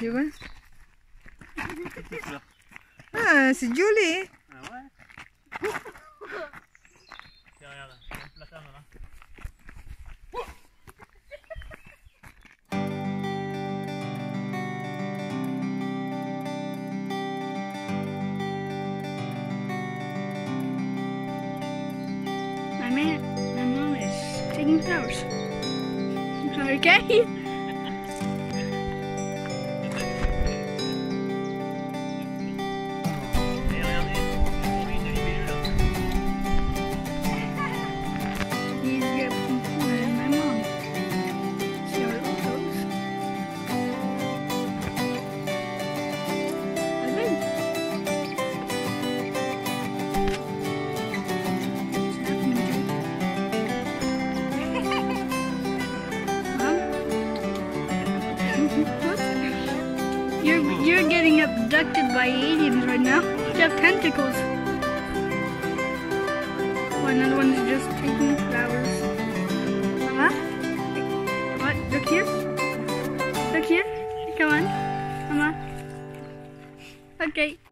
Di ba? Ah, si Julie. My mom is taking flowers. Okay? You're getting abducted by aliens right now. You have tentacles. Another one's just taking flowers. Mama? What? Look here? Look here? Come on. Mama. Okay.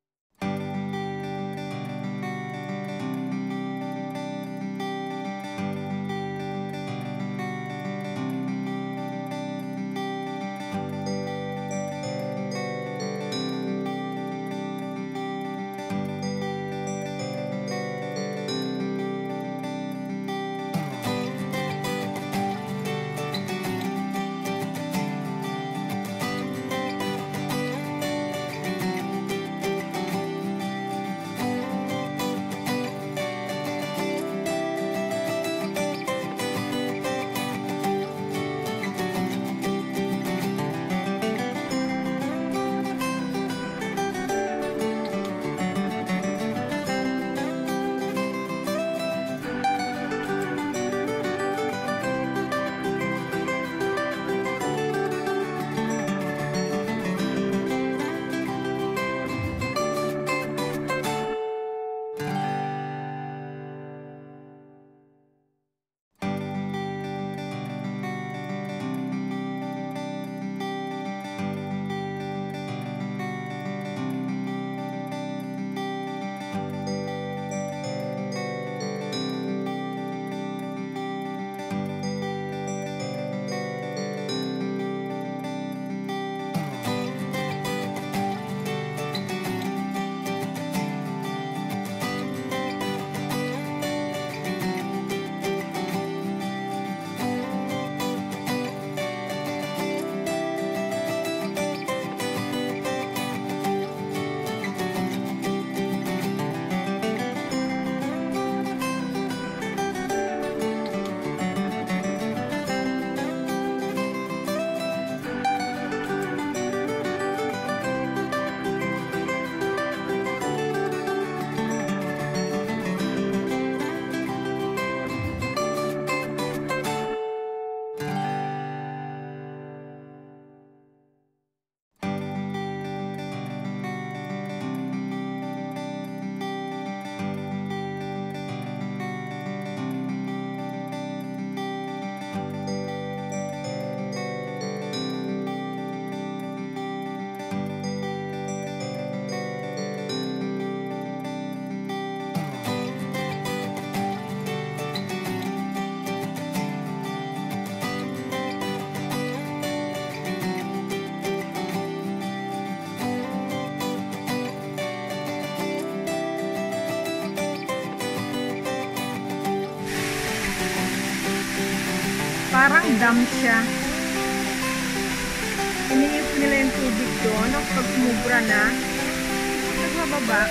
Parang dam siya. Iniip nila yung tubig doon. Pag sumubra na, nagbababa.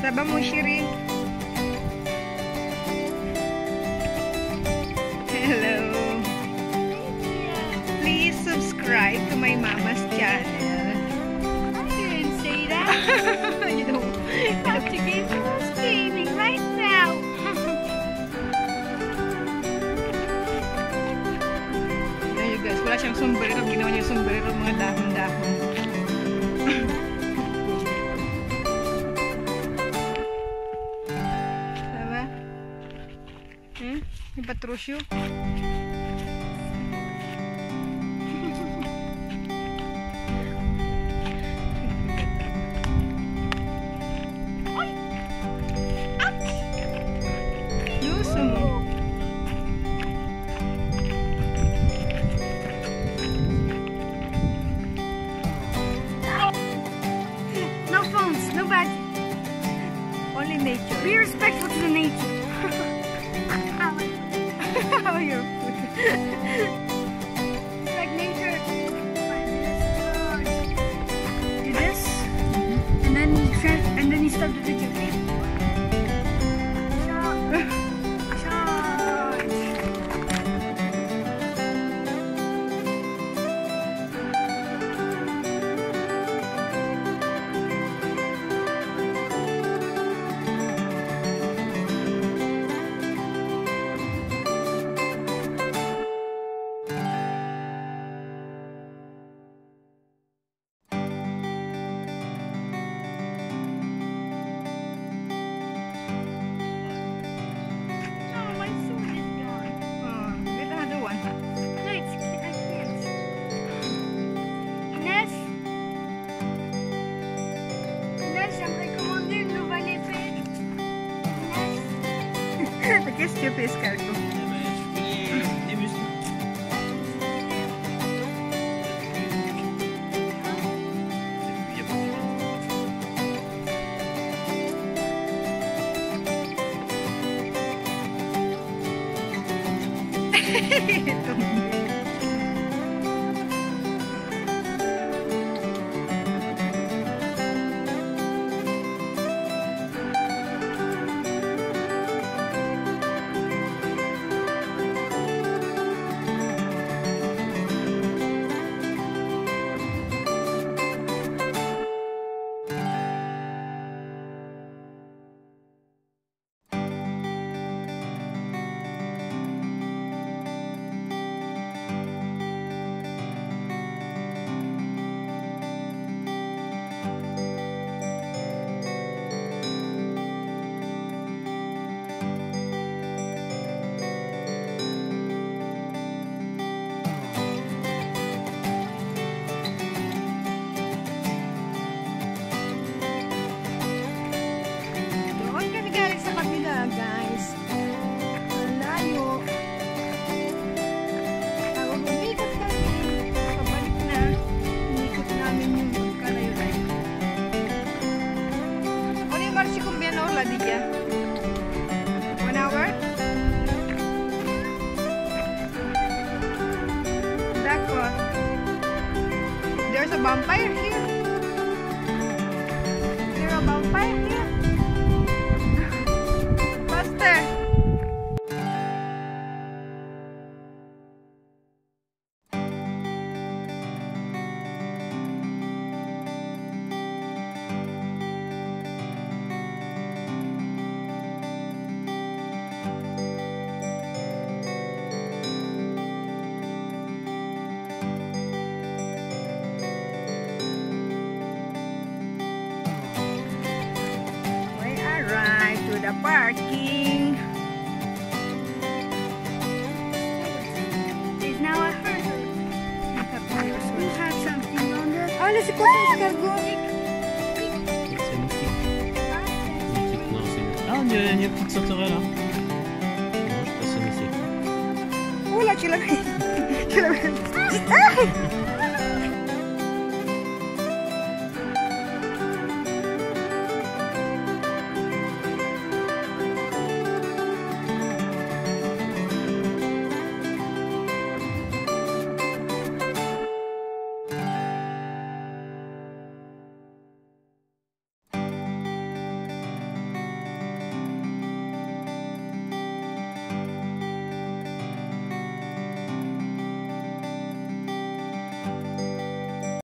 Ça va mon chéri? Hello. Please subscribe to my mama's channel. I didn't say that. You don't Have to get screaming right now. Ayan guys, wala siyang sombrero. Ginawa niya yung sombrero, mga dahon-dahon. Diba? Yung patrusyo. Luso mo. No phones, no bad. Only nature. Be respectful to the nature. How your food. It's like nature. Do this, and then you stop the video. Okay? Charge. Oh, my sword is gone. Get another one. No, I can't. Inès, j'aimerais commander une nouvelle épée. Inès. Qu'est-ce que tu fais, escargot? Des muscles. Doon kami galing sa kabila, guys. Malayo. Tawag, umikot kami. Pabalik na. Umikot namin yung pagkalayo-layo. Ano yung marchi kumbiyan o ladi dyan? 1 hour? D'accord. There's a vampire here. There's a vampire here. Faster. We arrived to the parking. Is now a hurdle. You have something on the Oh, laissez passer l'escargot. C'est moustique. Moustique, non, c'est... Ah, il y a une petite sauterelle là. Non, je pense que c'est. Oh là, tu l'as mis. Tu l'as mis. Ah!